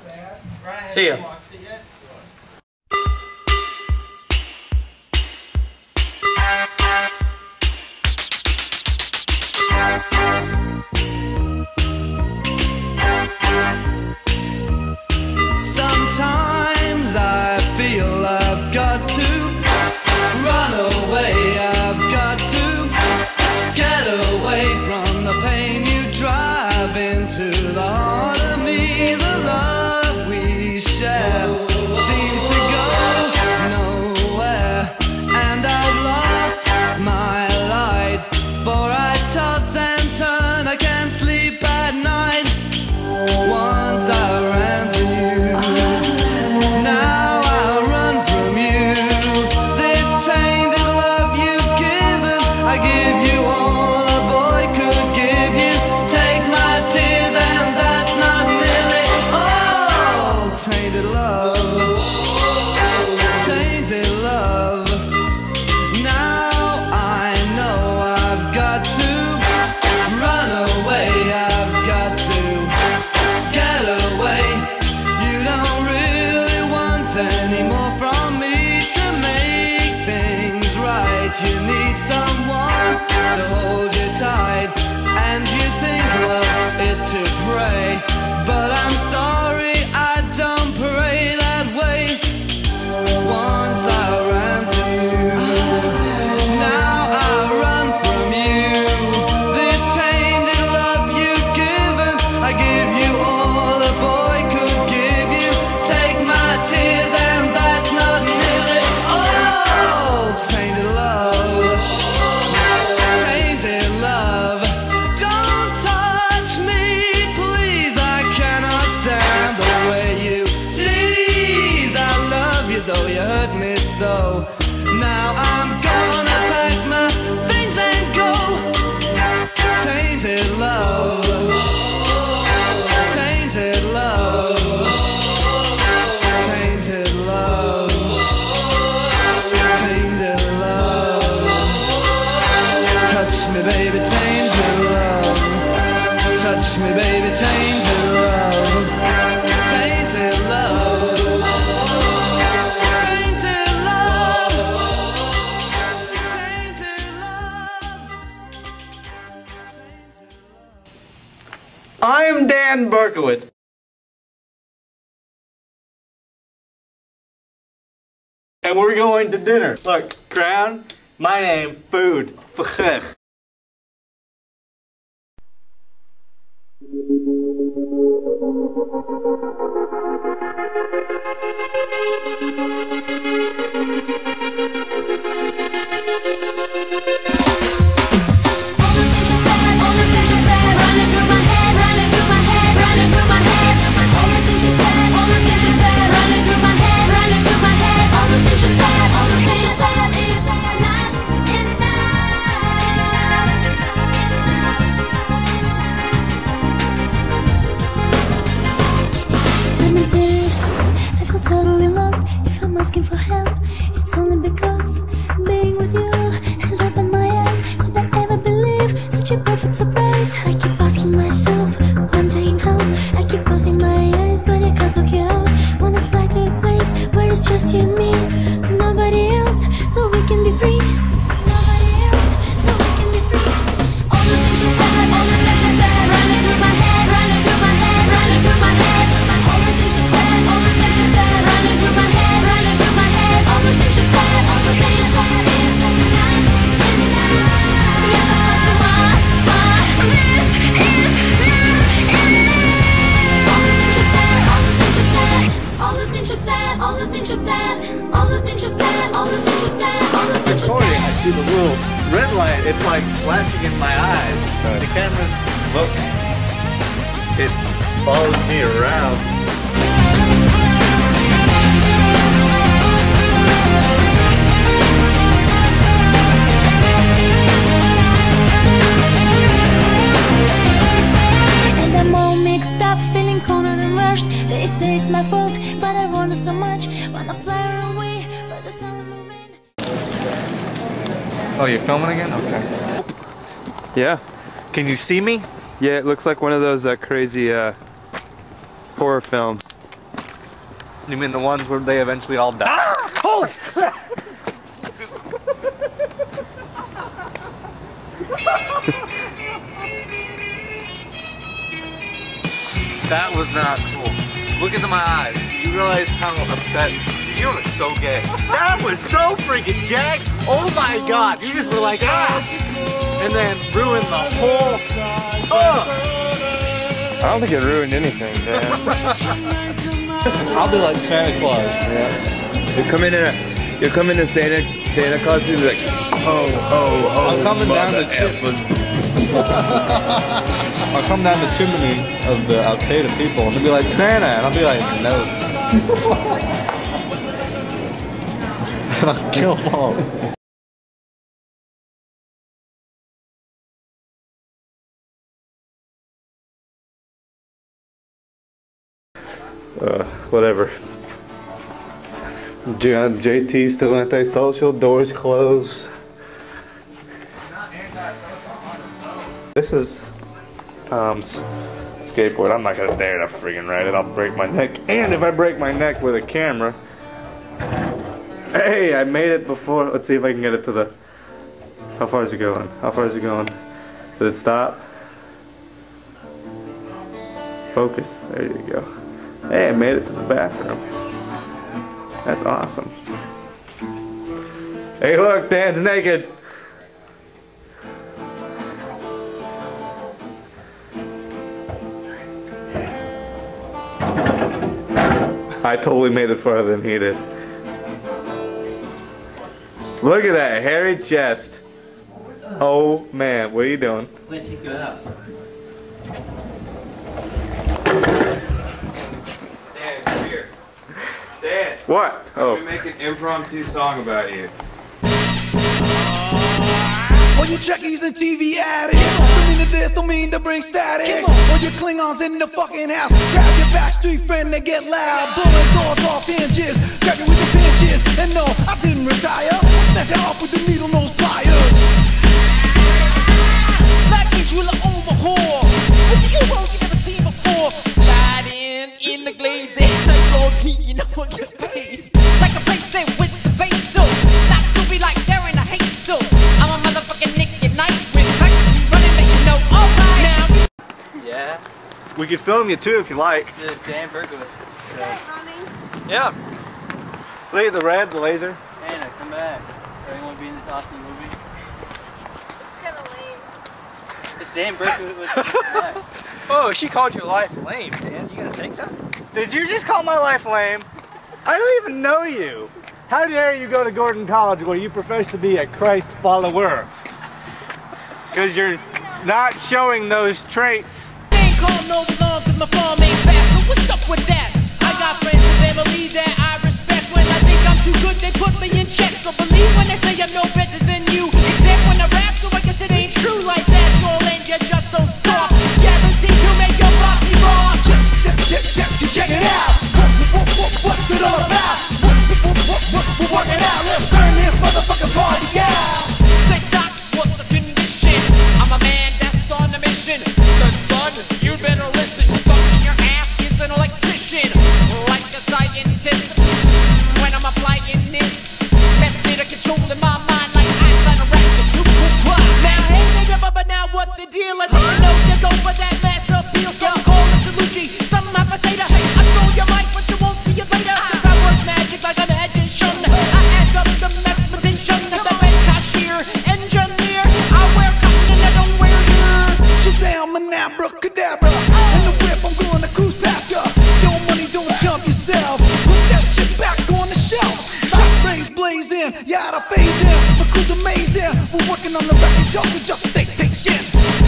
See ya. Sometimes I feel I've got to run away. I've got to get away from the pain you drive into the heart of me. The love we share seems to go nowhere, and I've lost my light, for I toss and turn, I can't sleep at night. Once I ran to you, now I run from you. This tainted love you've given, I give you all a boy could give you. Take my tears and that's not nearly all. Tainted love, tainted love. Now I know I've got to run away. I've got to get away. You don't really want any more from me to make things right. You need someone to hold you tight, and you think love is to pray, but I'm sorry, I don't pray that way. Once I ran to you, now I run from you. This tainted love you've given, I give you all a boy could give you. Take my tears and that's not nearly all. Tainted love, tainted love. Don't touch me, please, I cannot stand the way you tease. I love you though you hurt me so. Now I'm gonna pack my things and go. Tainted love, tainted love, tainted love, tainted love. Touch me, baby, tainted love. Touch me, baby, tainted love. Tainted love, tainted love, tainted love. I'm Dan Berkowitz. And we're going to dinner. Look, crown, my name, food, Vgech. Asking for help, it's only because being with you has opened my eyes. Could I ever believe such a perfect surprise? I keep asking myself, wondering how. I keep closing my eyes, but I can't block you out. Wanna fly to a place where it's just you and me, nobody else, so we can be free. Nobody else, so we can be free. All the things you said, all the things you said, running through my head, running through my head, running through my head. All the things you said, all the things you said, running through my head. All the things you said, all the things you said is not enough. You're the one, live all the things you said, all the things you said, all the things you said, all the things you said, all the things you said, all the things you said, all the things you said. Recording, I see the little red light. It's like flashing in my eyes. The camera's looking. It follows me around. They say it's my fault, but I want it so much. Wanna fly away, but the sun will rain. Oh, you're filming again? Okay. Yeah. Can you see me? Yeah, it looks like one of those crazy horror films. You mean the ones where they eventually all die? Ah! Holy crap! That was not cool. Look into my eyes. You realize how upset you were? So gay. That was so freaking jacked. Oh my god. You just were like, ah! And then ruined the whole. I don't think it ruined anything, Dan. I'll be like Santa Claus. Yeah. You're coming to Santa Claus and be like, ho ho ho. I'm coming down the I'll come down the chimney of the Al-Qaeda people and they'll be like, Santa, and I'll be like, no. And I'll kill them all. Whatever. JT's still antisocial, doors closed. This is Tom's skateboard. I'm not gonna dare to friggin' ride it. I'll break my neck. And if I break my neck with a camera. Hey, I made it before. Let's see if I can get it to the. How far is it going? How far is it going? Did it stop? Focus. There you go. Hey, I made it to the bathroom. That's awesome. Hey, look, Dan's naked. I totally made it farther than he did. Look at that hairy chest. Oh man, what are you doing? I'm gonna take you out. Dan, come here. Dan. What? Oh. We make an impromptu song about you. All you Trekkies and TV addicts, don't mean to this, don't mean to bring static. All you Klingons in the fucking house, grab your backstreet friend and get loud. Blowing doors off hinges, grab you with the pinches. And no, I didn't retire, I snatch it off with the needle nose pliers. That bitch will overhaul with the Euros you never seen before. Riding in the glaze, like Lord P, you know what get paid. Like a place with the bass, so that could be like they're in a hate, so I'm a motherfucking Nick at night with practice running that you know alright now. Yeah. We could film you too if you like. The Dan Berkowitz. Yeah. Look at the red, the laser. Anna, come back. Or you want to be in this awesome movie? It's kind of lame. It's Dan Berkowitz. Oh, she called your life lame, Dan. You gonna take that? Did you just call my life lame? I don't even know you. How dare you go to Gordon College where you profess to be a Christ follower? Because you're not showing those traits. Ain't called no belong cause my farm ain't fast, so what's up with that? I got friends and family that I respect. When I think I'm too good, they put me in check. So believe when they say I'm no better than you. Except when I rap, so I guess it ain't true like that. Troll and you just don't stop. Guaranteed to make your body raw. Check it out. What's it all about? We're working out. Let's turn this motherfucking party out. Say doc, what's the condition? I'm a man that's on a mission. So son, you better listen. Fucking your ass is an electrician, like a scientist. When I'm applying this method of controlling my mind, like Einstein or now hey nigga, but now what the deal? I think you know you go for that mass appeal. Some call it Salucci, some have potato. I stole your mic, but you won't see it later. Cause I work magic like a magician. I add up the mathematician, the bank cashier, engineer. I wear cotton and I don't wear gear. Shazam and abracadabra. In the whip, I'm gonna cruise past ya. Your money don't jump yourself. Put that shit back on the shelf. Shot rays blazing, yeah, I phase in. The crew's amazing. We're working on the record, y'all, so just stay patient.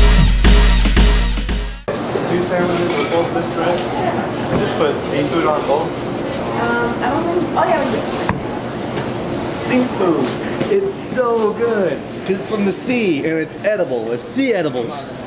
2 sandwiches with both this bread. I just put seafood on both. I don't think. Oh, yeah, we did. Seafood. It's so good. It's from the sea and it's edible. It's sea edibles.